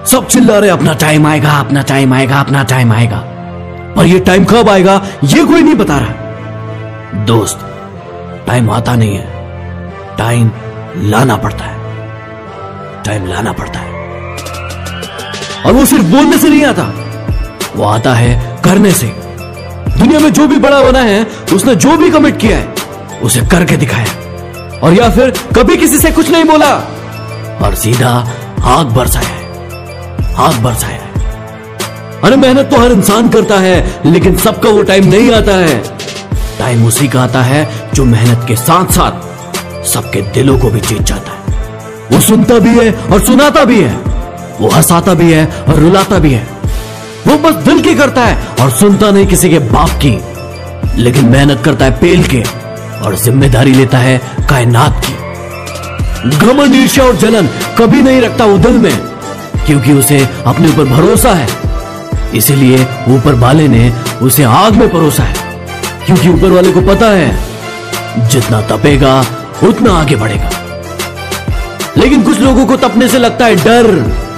सब चिल्ला रहे अपना टाइम आएगा, अपना टाइम आएगा, अपना टाइम आएगा। पर ये टाइम कब आएगा ये कोई नहीं बता रहा। दोस्त, टाइम आता नहीं है, टाइम लाना पड़ता है, टाइम लाना पड़ता है। और वो सिर्फ बोलने से नहीं आता, वो आता है करने से। दुनिया में जो भी बड़ा बना है, उसने जो भी कमिट किया है उसे करके दिखाया। और या फिर कभी किसी से कुछ नहीं बोला और सीधा आग बरसाया है, आग बरसाया है। अरे मेहनत तो हर इंसान करता है, लेकिन सबका वो टाइम नहीं आता है। टाइम उसी का आता है जो मेहनत के साथ साथ सबके दिलों को भी जीत जाता है। वो सुनता भी है और सुनाता भी है, वो हंसाता भी है और रुलाता भी है। वो बस दिल की करता है और सुनता नहीं किसी के बाप की, लेकिन मेहनत करता है पेल के और जिम्मेदारी लेता है कायनात की। घमंड, ईर्ष्या और जलन कभी नहीं रखता वो दिल में, क्योंकि उसे अपने ऊपर भरोसा है। इसीलिए ऊपर वाले ने उसे आग में परोसा है, क्योंकि ऊपर वाले को पता है जितना तपेगा उतना आगे बढ़ेगा। लेकिन कुछ लोगों को तपने से लगता है डर,